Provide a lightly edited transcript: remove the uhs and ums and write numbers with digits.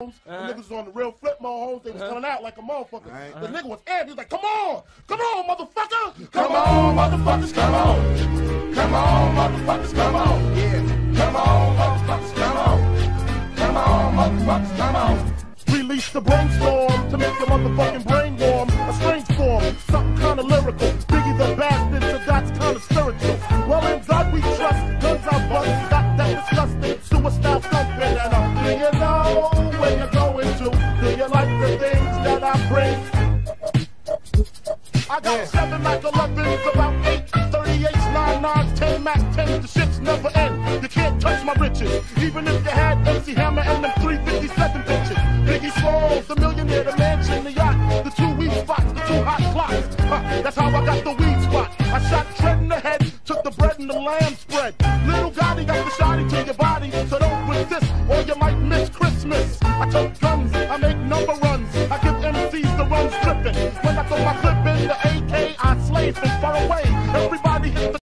The niggas was on the real flip mode, homes. They was coming out like a motherfucker. The nigga was amped. He was like, come on, motherfucker. Come on, motherfuckers, come on. Come on, motherfuckers, come on. Yeah. Come on, motherfuckers, come on. Come on, motherfuckers, come on. Release the brainstorm to make your motherfucking brain warm. A strange form, something kinda lyrical. Biggie the bastard, so that's kinda spiritual. Well, in God we trust, guns out bust, got that disgusting suicide thumping. And do you know where you're going to? Do you like the things that I bring? I got 7 Mac 11s, about 8, 38s, 9, 9, 10 Mac 10s, the shits never end. You can't touch my riches, even if you had MC Hammer and them 357 bitches. Biggie Smalls, the millionaire, the mansion, the yacht, the 2 weed spots, the 2 hot clocks. That's how I got the weed spot. I shot Tread in the head, took the bread and the lamb spread. Little Gotti got the shotty to your body, so don't resist or you might miss Christmas. I tote guns, I make number runs, I give MCs the runs tripping. When I throw my clip